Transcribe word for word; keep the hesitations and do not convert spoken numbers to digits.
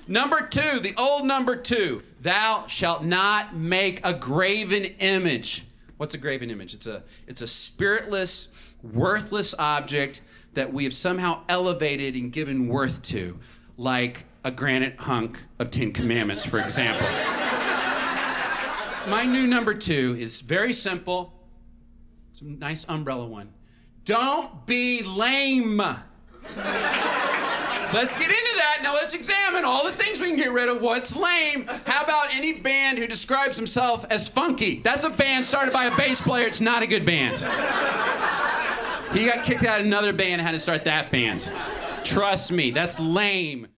Number two, the old number two. Thou shalt not make a graven image. What's a graven image? It's a, it's a spiritless, worthless object that we have somehow elevated and given worth to, like a granite hunk of Ten Commandments, for example. My new number two is very simple. It's a nice umbrella one. Don't be lame. Let's get into that. Now let's examine all the things we can get rid of. What's lame? How about any band who describes himself as funky? That's a band started by a bass player. It's not a good band. He got kicked out of another band and had to start that band. Trust me, that's lame.